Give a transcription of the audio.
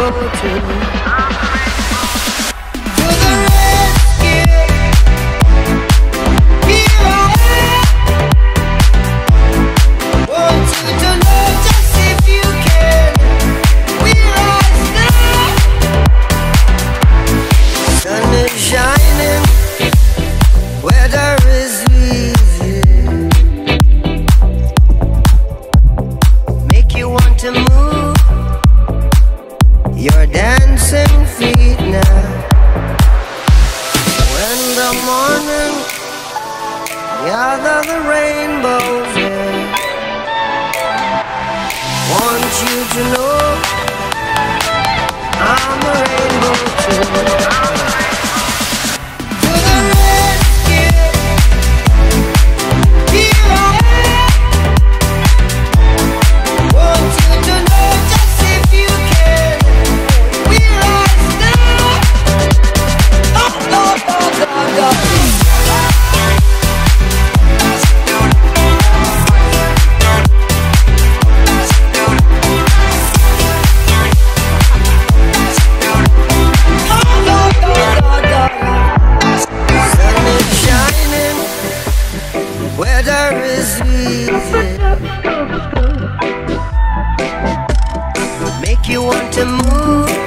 Your dancing feet now. When the morning gather the rainbows in, want you to know I'm a rainbow too. To the rescue, here I am. Want you to know just if you can. Weather is easy, make you want to move.